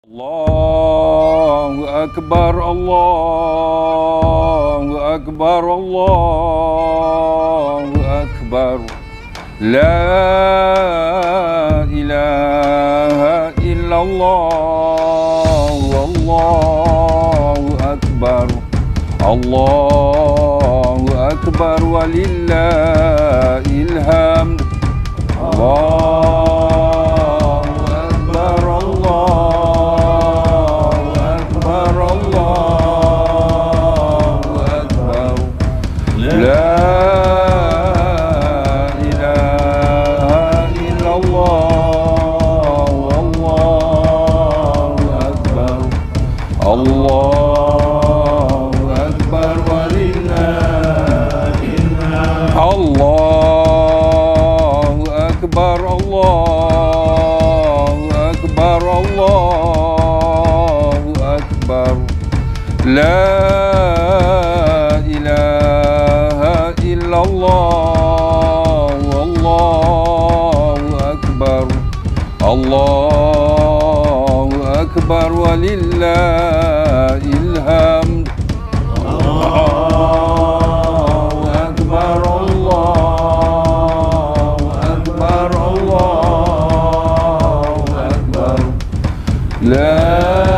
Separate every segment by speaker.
Speaker 1: Allahu Akbar, Allahu Akbar, Allahu Akbar. La ilaha illallah, Allahu Akbar. Allahu Akbar walillahil hamd. La ilaha illallah, Allahu Akbar. Allahu Akbar walillahil hamd. Allahu Akbar, Allahu Akbar, Allahu Akbar. La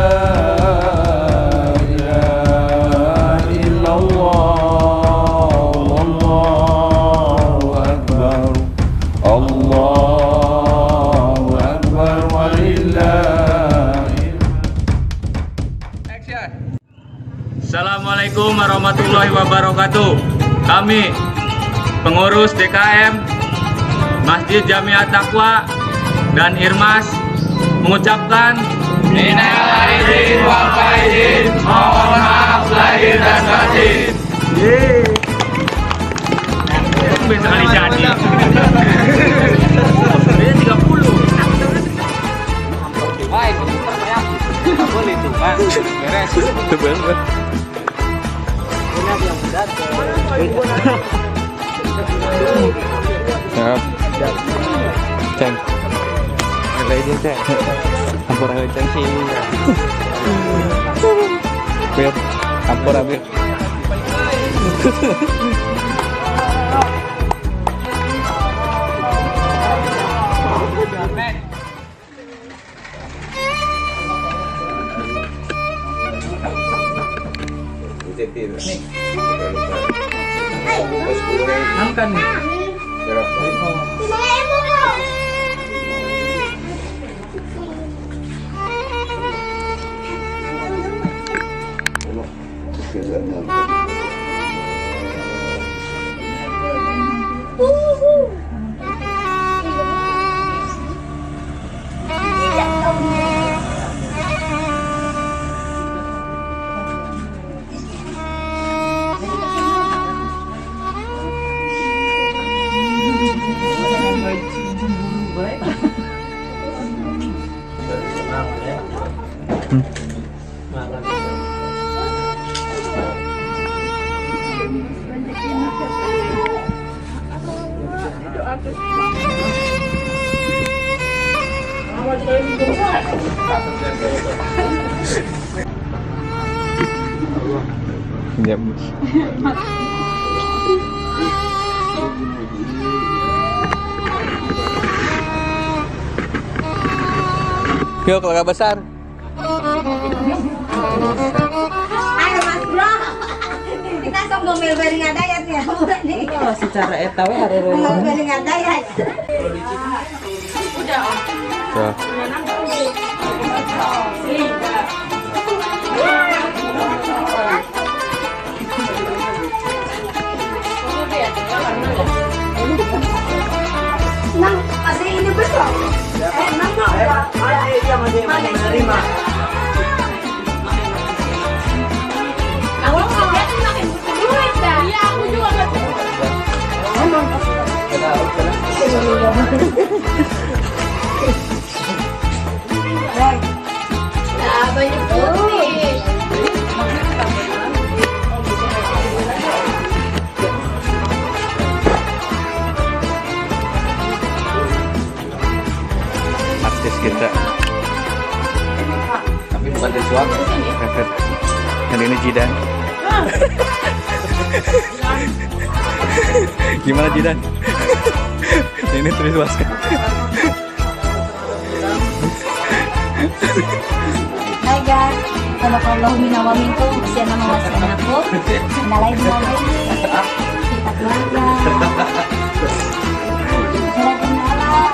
Speaker 2: Assalamualaikum warahmatullahi wabarakatuh. Kami pengurus DKM Masjid Jamiat Taqwa dan Irmas mengucapkan minal aidin wal faizin, mohon maaf lahir dan batin. Bisa kali jadi. Dia 30. Baik, boleh tuh, Pak. Beres. Beres.
Speaker 1: Siap. Ceng. Ada ini ceng. Campur aja ceng sih. Biar campur aja.
Speaker 2: Angkat nih.
Speaker 1: Yuk, keluarga besar.
Speaker 3: Ayo Mas Bro. Kita sok ngomel bareng ngadayat ya.
Speaker 4: Oh, secara etawe hari ini.
Speaker 3: Ngomel bareng ngadayat.
Speaker 4: Udah, Om.
Speaker 1: Tuh.
Speaker 3: Nang, ada ini besok. Nang mau ya?
Speaker 4: Dia masih menerima.
Speaker 3: Kalau mau dia tuh makin duit dah. Iya, aku juga nggak tahu. Nah, banyak putih.
Speaker 1: Artis kita.
Speaker 2: Pada suami.
Speaker 1: Dan ini Jidan. Gimana Jidan? Ini tulis waska.
Speaker 3: Hai guys, kalau minawa minkum usia nama wasian aku, nalai di mobil ini, kita keluarga, jalan kenalan.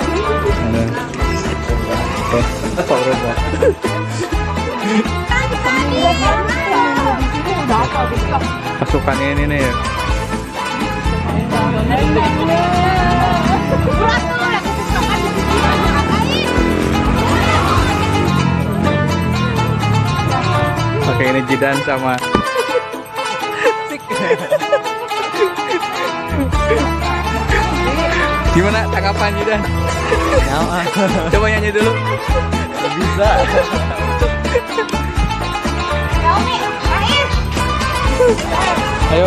Speaker 1: Pasukannya ini nih. Oke, ini Jidan sama gimana tanggapan Jidan? Coba nyanyi dulu. Bisa. Ayo.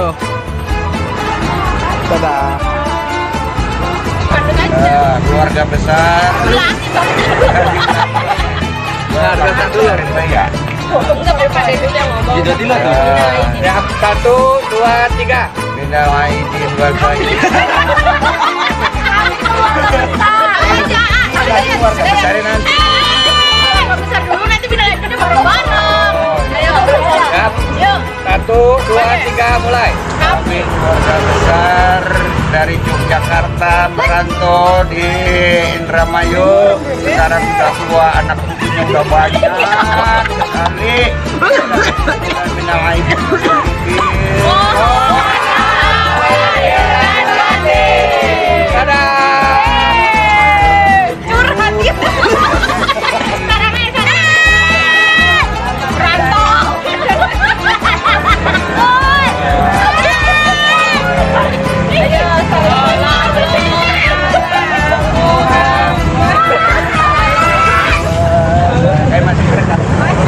Speaker 1: Dadah.
Speaker 2: Keluarga besar. Keluarga satu ya. Jadi lah tuh. Yang 1, 2, 3. Minal aidin wal faizin. Keluarga besar nanti.
Speaker 3: Besar dulu nanti pindah lagi baru bareng. Ayo.
Speaker 2: Siap. 1, 2, 3 mulai. Kami keluarga besar dari Yogyakarta merantau di Indramayu. Sekarang sudah tua, anak cucunya udah banyak sekali. Minal aidin wal faizin. Dadah.
Speaker 3: Curhat gitu. Sekarang aja sana. Rantau.
Speaker 2: Masih berkat.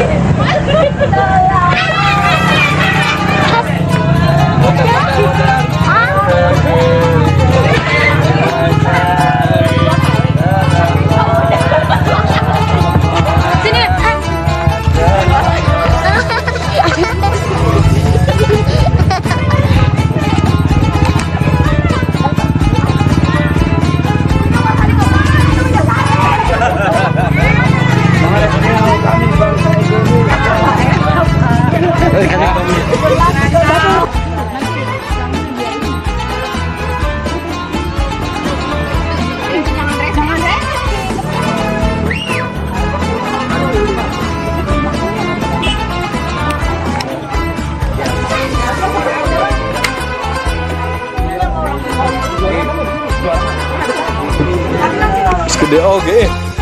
Speaker 1: Gede oke.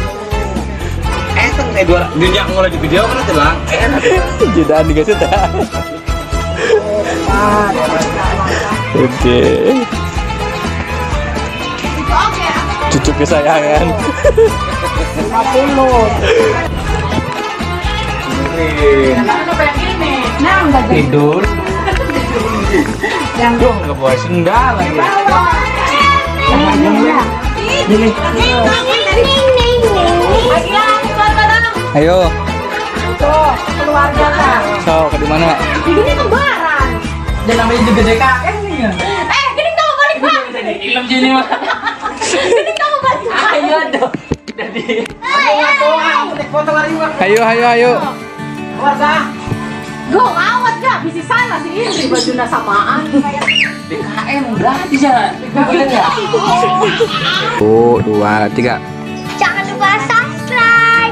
Speaker 2: Teng dua dunia mulai di video kan telang.
Speaker 1: Jidan dikasih dah. Oke. Cucu kesayangan.
Speaker 3: 50.
Speaker 2: Tidur. Yang dong nggak bawa sendal lagi.
Speaker 1: Ayo.
Speaker 3: Tuh, keluarga kan.
Speaker 1: So, ke di mana?
Speaker 3: Ini kembaran.
Speaker 2: Dan namanya juga DKM nih ya.
Speaker 3: Gini kamu balik Pak.
Speaker 2: Jadi film sini mah.
Speaker 3: Gini kamu balik.
Speaker 2: Ayo dong. Jadi. Foto lagi mah.
Speaker 1: Ayo.
Speaker 2: Keluarga.
Speaker 3: Go awat gak? Bisa salah si Indri bajunya samaan.
Speaker 2: DKM gratis ya. Boleh nggak?
Speaker 1: 1, 2, 3.
Speaker 3: Jangan lupa subscribe.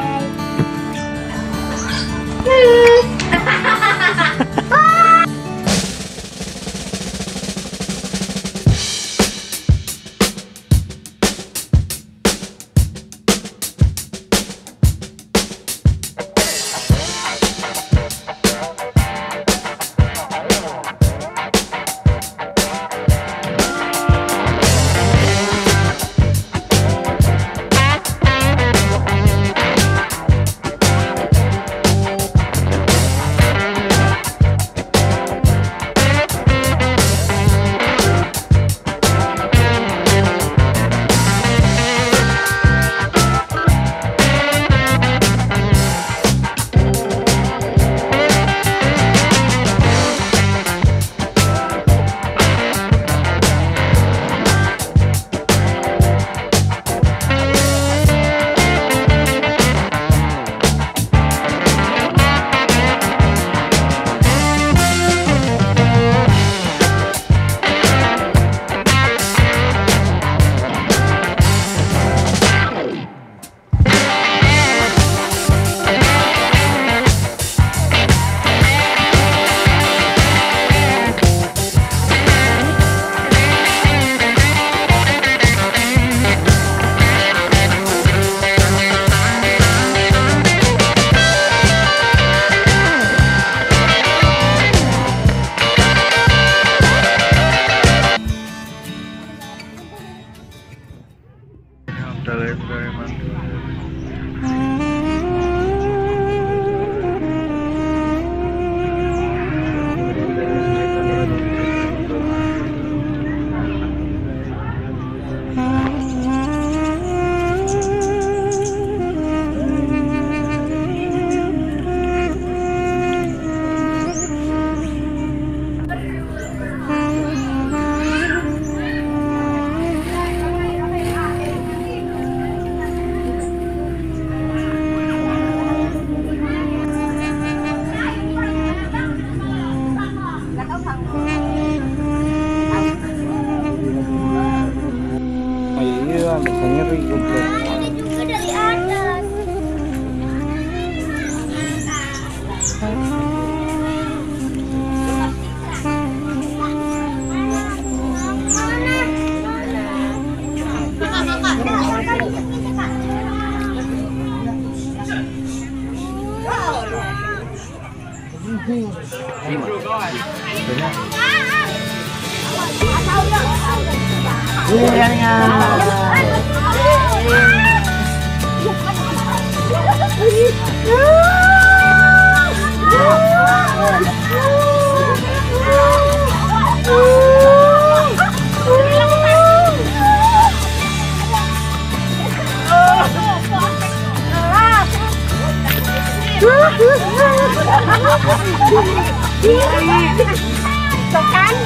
Speaker 3: Kan?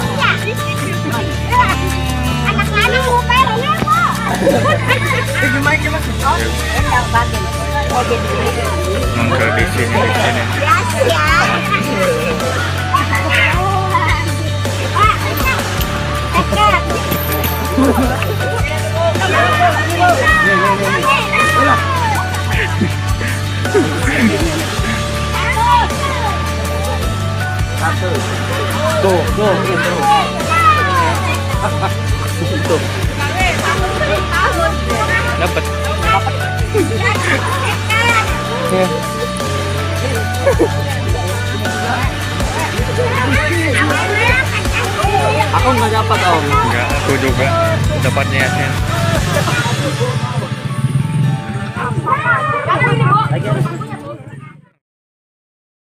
Speaker 3: Iya. Anak-anak mau pernya kok.
Speaker 1: Nongkrong di sini.
Speaker 2: Tuh, gitu.
Speaker 1: Dapat.
Speaker 4: Aku nggak dapat om.
Speaker 1: Enggak, aku juga dapatnya Yasin.